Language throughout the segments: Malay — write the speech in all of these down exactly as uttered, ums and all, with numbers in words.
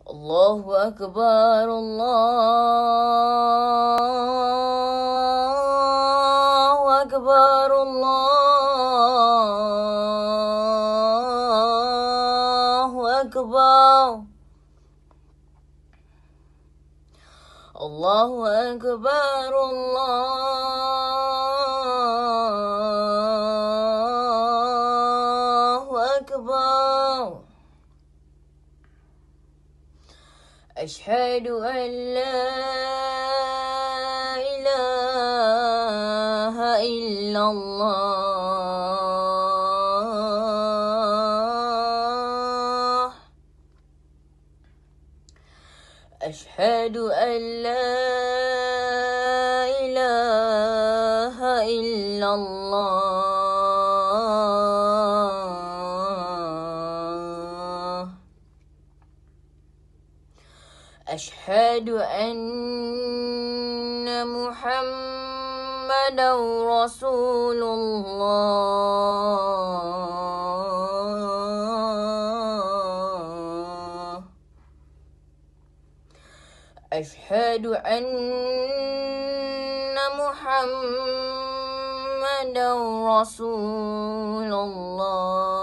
Allahu Akbar, Allahu Akbar, Allahu Akbar, Allahu Akbar, Allahu Akbar. أشهد أن لا إله إلا الله. أشهد أن لا إله إلا الله. أشهد أن محمدا رسول الله. أشهد أن محمدا رسول الله.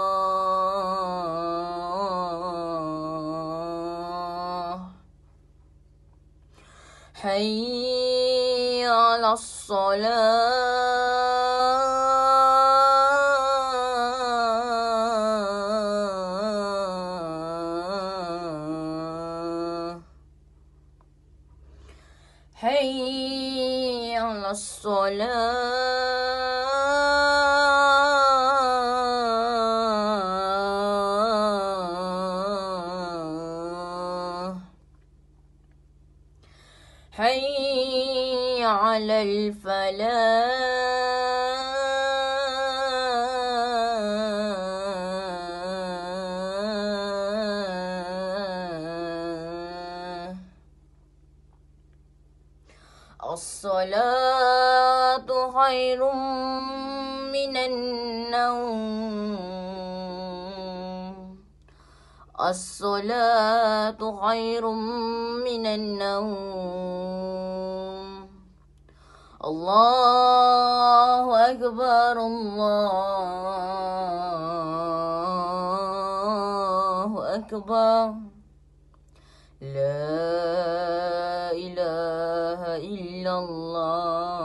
حي على الصلاة. حي على الصلاة. حي على الفلاح. الصلاة خير من النوم. الصلاة خير من النوم. الله أكبر، الله أكبر. لا إله إلا الله.